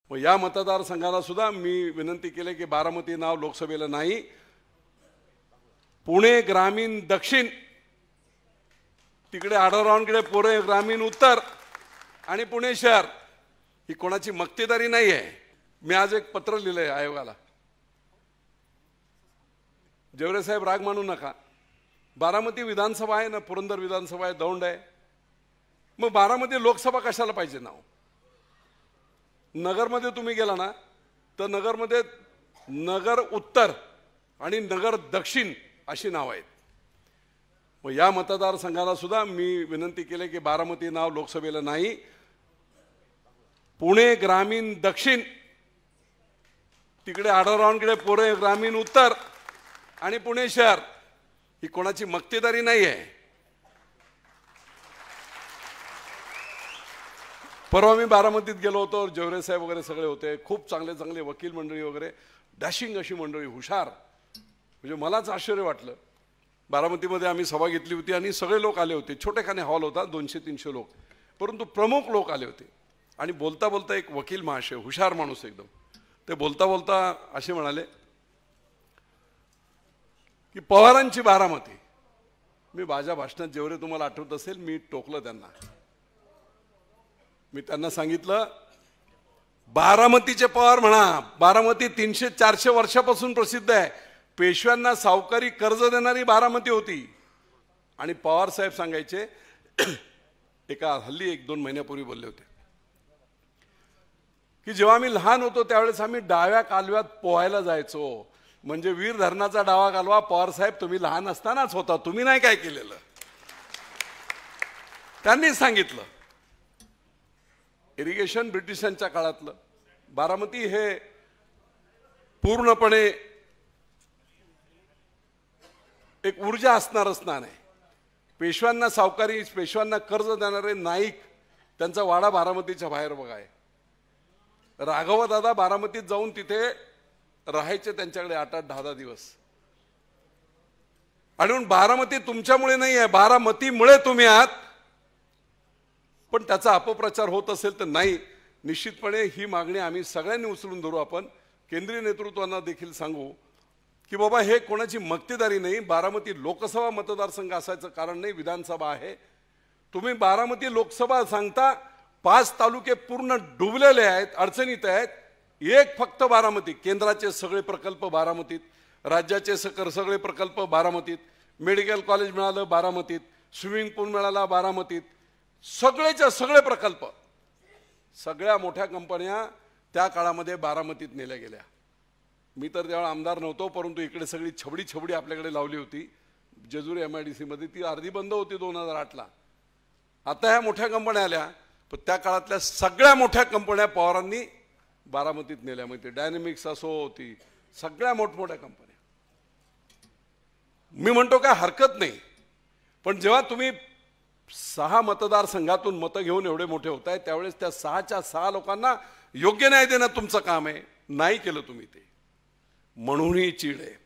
व या मतदारसंघाला सुद्धा मी विनंती केली की बारामती नाव लोकसभेला नाही, पुणे ग्रामीण दक्षिण, तिकडे आढळरावांकडे पुणे ग्रामीण उत्तर आणि पुणे शहर, ही कोणाची मक्तेदारी नाही आहे. मी आज एक पत्र लिहिलंय आयोगाला. जेवरे साहेब राग मानू नका, बारामती विधानसभा आहे ना, पुरंदर विधानसभा आहे, दौंड आहे, मग बारामती लोकसभा कशाला पाहिजे नाव? नगरमध्ये तुम्ही गेला ना तर नगरमध्ये नगर उत्तर आणि नगर दक्षिण अशी नाव आहेत. मग या मतदारसंघाला सुद्धा मी विनंती केली की बारामती नाव लोकसभेला नाही, पुणे ग्रामीण दक्षिण, तिकडे आढळरावांकडे पुणे ग्रामीण उत्तर आणि पुणे शहर, ही कोणाची मक्तेदारी नाही आहे. परवा मी बारामतीत गेलो होतो, जेवरे साहेब वगैरे सगळे होते, खूप चांगले चांगले वकील मंडळी वगैरे, डॅशिंग अशी मंडळी, हुशार, म्हणजे मलाच आश्चर्य वाटलं. बारामतीमध्ये आम्ही सभा घेतली होती आणि सगळे लोक आले होते. छोटेखाने हॉल होता, 200-300 लोक, परंतु प्रमुख लोक आले होते. आणि बोलता बोलता एक वकील महाशय, हुशार माणूस एकदम, ते बोलता बोलता असे म्हणाले की पवारांची बारामती. मी माझ्या भाषणात जेवढे तुम्हाला आठवत असेल मी टोकलं त्यांना. मी त्यांना सांगितलं बारामतीचे पवार म्हणा, बारामती 300-400 वर्षापासून प्रसिद्ध आहे. पेशव्यांना सावकारी कर्ज देणारी बारामती होती. आणि पवार साहेब सांगायचे, एका हल्ली 1-2 महिन्यापूर्वी बोलले होते की जेव्हा आम्ही लहान होतो त्यावेळेस आम्ही डाव्या कालव्यात पोहायला जायचो. म्हणजे वीर धरणाचा डावा कालवा पवार साहेब तुम्ही लहान असतानाच होता, तुम्ही नाही काय केलेलं. त्यांनी सांगितलं इरिगेशन ब्रिटिशांच्या काळातलं. बारामती हे पूर्णपणे एक ऊर्जा असणारं स्थान आहे. पेशव्यांना सावकारी, पेशव्यांना कर्ज देणारे नाईक, त्यांचा वाडा बारामतीच्या बाहेर बघा आहे. राघव दादा बारामतीत जाऊन तिथे राहायचे त्यांच्याकडे 8-10 दिवस. आणि बारामती तुमच्यामुळे नाही आहे, बारामतीमुळे तुम्ही आहात. पण त्याचा अपप्रचार होत असेल तर नाही, निश्चितपणे ही मागणी आम्ही सगळ्यांनी उचलून धरू. आपण केंद्रीय नेतृत्वांना देखील सांगू की बाबा हे कोणाची मक्तेदारी नाही. बारामती लोकसभा मतदारसंघ असायचं कारण नाही, विधानसभा आहे. तुम्ही बारामती लोकसभा सांगता, 5 तालुके पूर्ण डुबलेले आहेत, अडचणीत आहेत. एक फक्त बारामती, केंद्राचे सगळे प्रकल्प बारामतीत, राज्याचे सगळे प्रकल्प बारामतीत, मेडिकल कॉलेज मिळालं बारामतीत, स्विमिंग पूल मिळाला बारामतीत, सगळेच्या सगळे प्रकल्प, सगळ्या मोठ्या कंपन्या त्या काळामध्ये बारामतीत नेल्या गेल्या. मी तर त्यावेळेला आमदार नव्हतो, परंतु इकडे सगळी छबडी आपल्याकडे लावली होती. जेजुरी MIDC मध्ये ती अर्धी बंद होती 2008ला. आता ह्या मोठ्या कंपन्या आल्या, पण त्या काळातल्या सगळ्या मोठ्या कंपन्या पवारांनी बारामतीत नेल्या. म्हणजे डायनेमिक्स असो, ती सगळ्या मोठमोठ्या कंपन्या. मी म्हणतो काय हरकत नाही, पण जेव्हा तुम्ही 6 मतदारसंघातून मतं घेऊन एवढे मोठे होत आहे त्यावेळेस त्या 6च्या 6 लोकांना योग्य न्याय देणं तुमचं काम आहे. नाही केलं तुम्ही ते, म्हणूनही चीड आहे.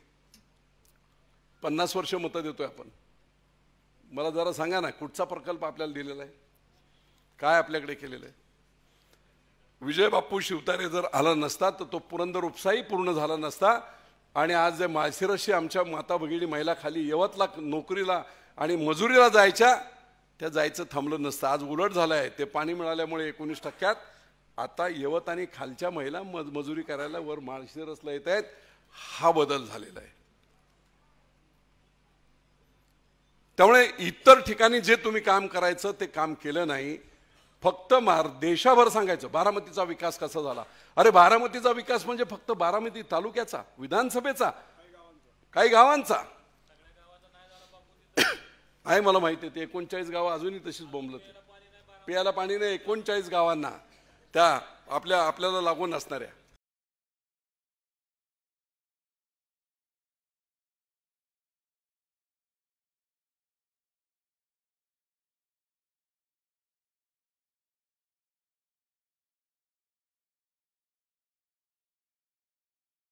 50 वर्ष मतं देतोय आपण. मला जरा सांगा ना, कुठचा प्रकल्प आपल्याला दिलेला आहे, काय आपल्याकडे केलेलं आहे? विजय बापू शिवतारे जर आला नसता तर तो पुरंदर उपसाही पूर्ण झाला नसता. आणि आज जे माळशिरसशी आमच्या माता भगिनी महिला खाली यवतला नोकरीला आणि मजुरीला जायच्या, त्या जायचं थांबलं नसतं. आज उलट झालं आहे. ते पाणी मिळाल्यामुळे 19% आता यवत आणि खालच्या महिला मजुरी करायला वर माळशिरसला येत आहेत. हा बदल झालेला आहे. त्यामुळे इतर ठिकाणी जे तुम्ही काम करायचं ते काम केलं नाही. फक्त देशाभर सांगायचं बारामतीचा विकास कसा झाला. अरे बारामतीचा विकास म्हणजे फक्त बारामती तालुक्याचा, विधानसभेचा, काही गावांचा आहे. मला माहिती आहे ते 39 गावं अजूनही तशीच बोंबलत. प्यायला पाणी नाही 39 गावांना, त्या आपल्याला लागून असणाऱ्या.